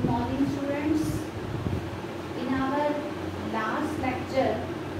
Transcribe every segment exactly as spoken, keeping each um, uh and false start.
Good morning, students. In our last lecture,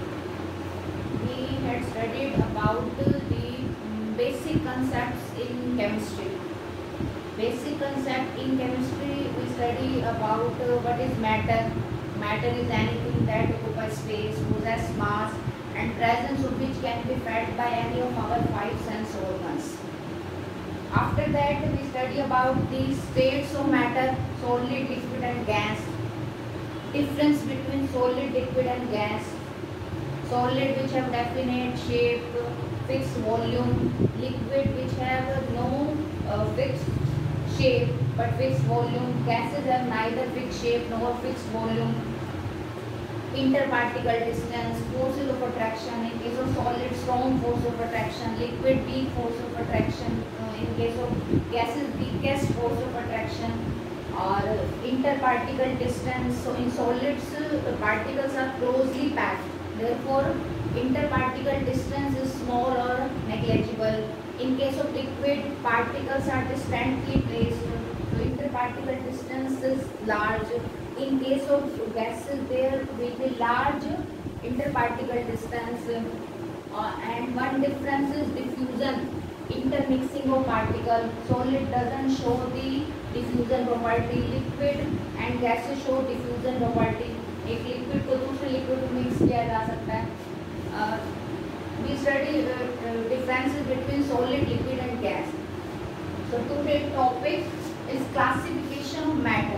we had studied about the basic concepts in chemistry. Basic concept in chemistry, we study about uh, what is matter. Matter is anything that occupies space, possesses mass, and presence of which can be felt by any of our five sense organs. After that, we study about the states of matter, solid, liquid and gas. Difference between solid, liquid and gas. Solid which have definite shape, fixed volume. Liquid which have no uh, fixed shape but fixed volume. Gases have neither fixed shape nor fixed volume. Interparticle distance, forces of attraction. In case of solid, strong force of attraction. Liquid, weak force of attraction. Uh, in case of gases, weakest force of attraction. Or interparticle distance. So in solids, the particles are closely packed. Therefore, interparticle distance is small or negligible. In case of liquid, particles are distantly placed. So interparticle distance is large. In case of gases, there will be large interparticle distance. Uh, and one difference is diffusion, intermixing of particles. Solid doesn't show the diffusion property. Liquid and gases show diffusion property. एक liquid को दूसरे liquid में mix किया जा सकता है. We study uh, differences between solid, liquid and gas. So today's topic is classification of matter.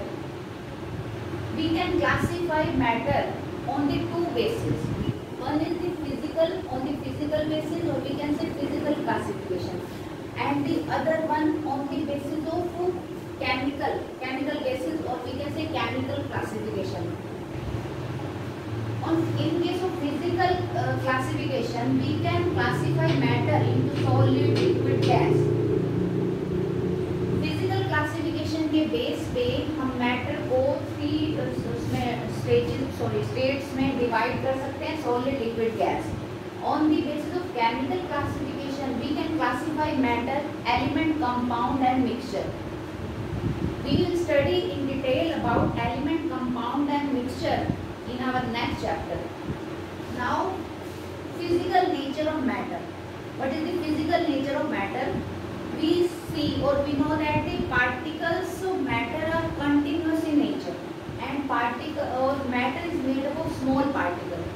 We can classify matter on the two bases. One is the physical, on the physical basis, or we can say physical classification, and the other one on the basis of chemical, chemical basis, or we can say chemical classification. On, in case of physical uh, classification, we can classify matter into solid, liquid, gas. Physical classification के base पे हम matter को three उसमें stages sorry states में divide कर सकते हैं, solid, liquid, gas. On the basis of chemical classification we can classify matter, element, compound and mixture. We will study in detail about element, compound and mixture in our next chapter. Now, physical nature of matter. What is the physical nature of matter? We see or we know that the particles of matter are continuous in nature, and particle or matter is made up of small particles.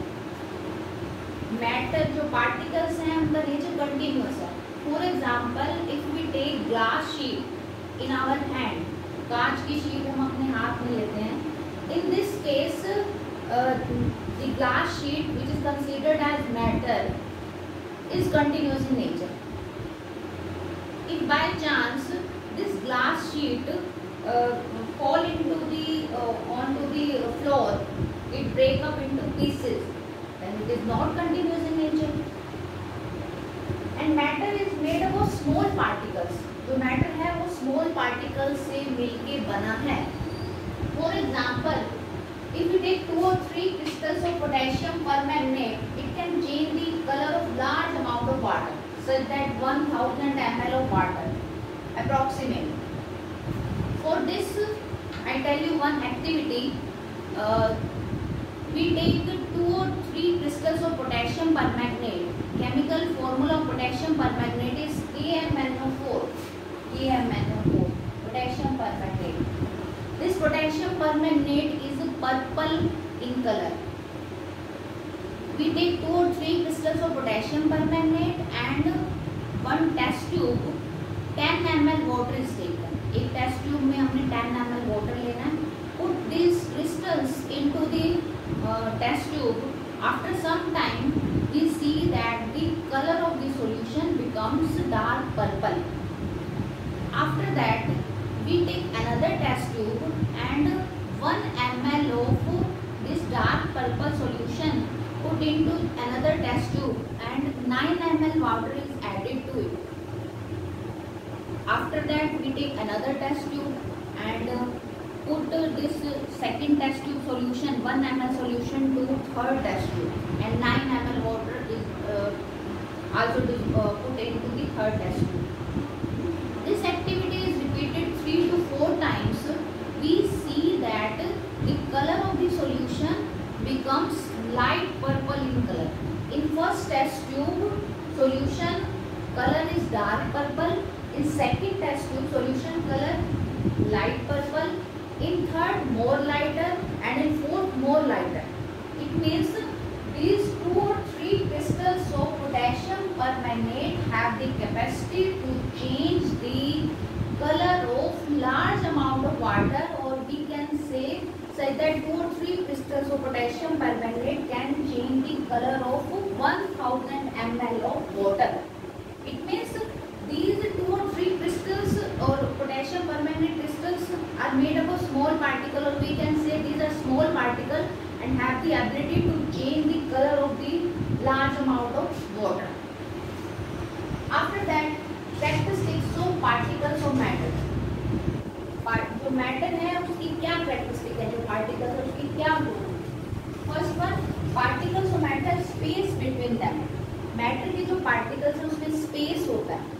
Matter जो particles हैं उनका nature continuous है. For example, if we take glass sheet in our hand, कांच की sheet हम अपने हाथ में लेते हैं. In this case, uh, the glass sheet, which is considered as matter, is continuous in nature. If by chance this glass sheet uh, fall into the uh, onto the floor, it break up into pieces, then it is not continuous in nature. And matter is made up of small particles. जो matter है वो small particles से मिलके बना है. For example, if you take two और three crystals of potassium permanganate, it can change the colour of large amount of water, such that one thousand milliliters of water approximately. For this, I tell you one activity. Uh, we take two or three crystals of potassium permanganate. Chemical formula of potassium permanganate is K M N O four. K M N O four, potassium permanganate. This potassium permanganate is purple in color. We take two or three crystals of potassium permanganate and one test tube. ten milliliters water is taken. एक test tube में हमने ten milliliters water लेना है. Put these crystals into the uh, test tube. After some time, we see that the color of the solution becomes dark purple. After that, we take another test tube and one milliliter of this dark purple solution put into another test tube, and nine milliliters water is added to it. After that, we take another test tube and uh, put uh, this uh, second test tube solution, one milliliter solution to third test tube, and nine milliliter water is uh, also to, uh, put into the third test tube. This activity is repeated three to four times. We see becomes light purple in color. In first test tube solution color is dark purple. In second test tube solution color light purple. In third more lighter, and in fourth more lighter. It means these two or three crystals of potassium permanganate have the capacity to change the color of large amount of water, or we can say say that two or three crystals of potassium permanganate can change the color of one thousand milliliters of water. It means these two or three crystals or potassium permanganate crystals are made up of small particle, or we can say these are small particle and have the ability to change the color of the large amount of water. After that, characteristics of particles of matter. जो matter है उसकी क्या characteristic है, जो particles है उसकी क्या गुण है. First one, particles of matter space between them. Matter के जो पार्टिकल्स हैं उसमें स्पेस होता है.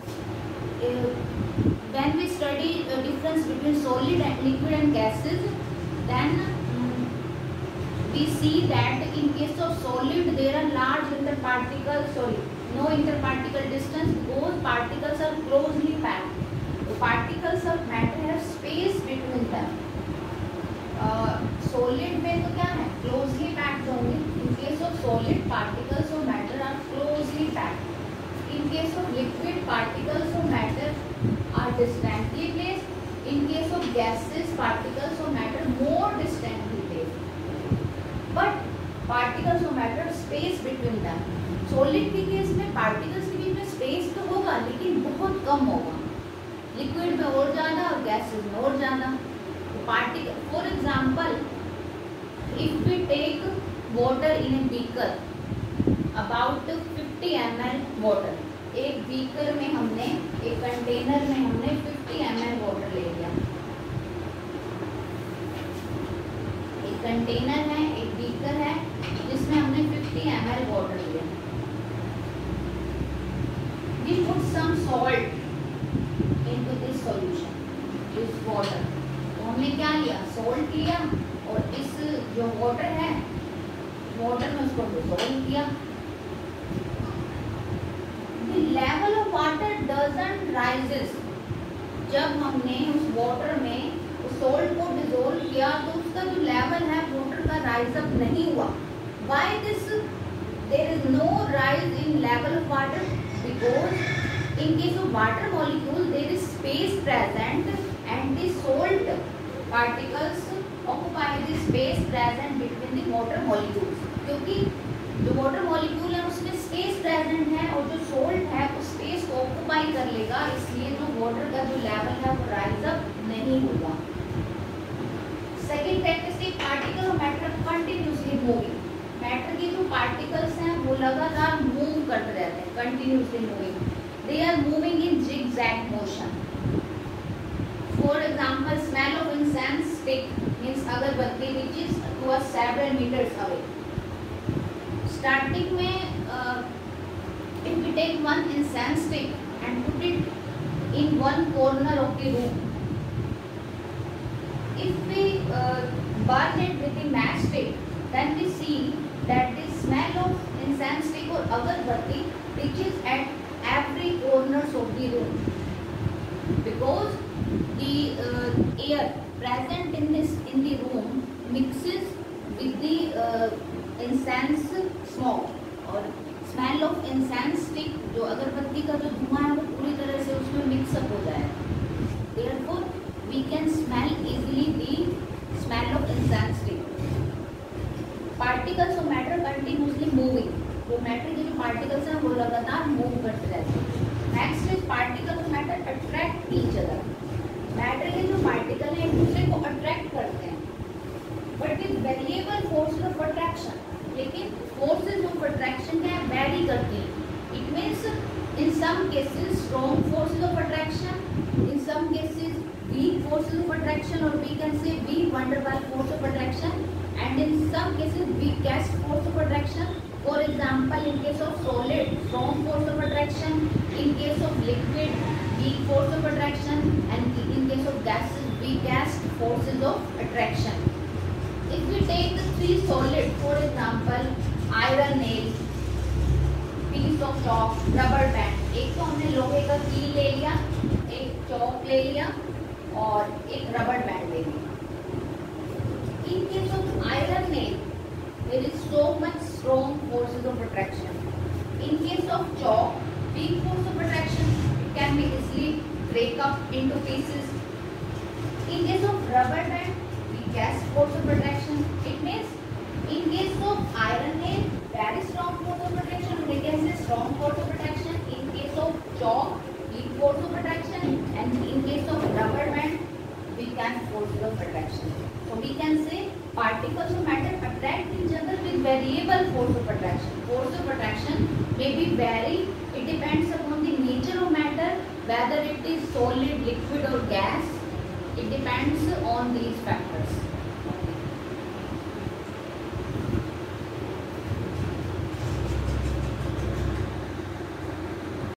When we study the difference between solid and liquid and gases, then um, we see that in case of solid there are large interparticle, sorry, no interparticle distance, both particles are closely packed. The particles of matter have space between them. Uh, solid में तो क्या है, closely packed होंगे. In case of solid, particles of matter are closely packed. In case of liquid, particles of matter are distantly placed. In case of gases, particles of matter more distantly placed. But particles of matter space between them. Solid के केस में particles के बीच में space तो होगा लेकिन बहुत कम होगा. लिक्विड में और ज़्यादा और गैसेस में और ज़्यादा. Particle, for example, if we take water in a beaker, about fifty M L water. एक बीकर में हमने, एक कंटेनर में हमने फिफ्टी एम एल वाटर ले लिया. एक कंटेनर है, एक बीकर है जिसमें हमने फिफ्टी एम एल वाटर लिया. We put some salt into this solution, this water. तो हमने क्या लिया, सॉल्ट लिया, और इस जो वाटर है, वाटर में उसको डिसॉल्व किया. The level of water doesn't rises. जब हमने उस वाटर में उस सॉल्ट को डिसॉल्व किया तो उसका जो लेवल है वाटर का राइज अप नहीं हुआ. Why this? There is no rise in level of water because in case of water molecule there is space present and the salt particles occupy the space present between the water molecules. क्योंकि जो water molecule है उसमें space present है और जो salt है उस space को occupy कर लेगा, इसलिए जो water का जो level है वो rise up नहीं होगा. Second characteristic, particle of matter continuously moving. Matter के जो particles हैं वो लगातार move करते रहते हैं, continuously moving. They are moving in zigzag motion. For example, smell of incense stick means अगरबत्ती which is to several meters away. Starting में uh, if we take one incense stick and put it in one corner of the room, if we uh, burn it with the matchstick, then we see that the smell of incense stick or अगरबत्ती reaches at every corners of the room because the uh, air present in this in the room mixes with the uh, incense smoke और smell of incense stick, जो अगरबत्ती का जो धुआं है वो पूरी तरह से उसमें मिक्स अप हो जाएगा. Therefore we can smell easily the smell of incense stick. Particles of matter continuously moving. वो मैटर के जो पार्टिकल्स हैं वो लगातार मूव करते रहते हैं. Next is particle of matter attract each other. Matter के जो पार्टिकल हैं एक दूसरे को अट्रैक्ट करते हैं, but is variable forces of attraction. लेकिन फोर्सेस ऑफ अट्रैक्शन क्या है, वेरी करती हैं. It means in some cases strong forces of attraction, in some cases weak forces of attraction, और we can say weak van der Waals force of attraction, and in some cases weakest force of attraction. For example, in case of solid, strong force of attraction. In case of liquid, weak force of attraction. And in case of gases, weakest forces of attraction. If we take the three solid, for example, iron nail, piece of chalk, rubber band. एक तो हमने लोहे का कील ले लिया, एक चौक ले लिया और एक रबर बैंड ले लिया. In case of iron nail, there is so much strong forces of attraction. In case of chalk, weak force of attraction, it can be easily break up into pieces. In case of rubber band, weakest force of attraction. It means in case of iron nail, very strong force of attraction. We can say strong force of attraction. In case of chalk, weak force of attraction, and in case of rubber band, weak force of attraction. So we can say particles of matter attract each other with variable force of attraction. Force of attraction may be vary. It depends upon the nature of matter, whether it is solid, liquid or gas. It depends on these factors.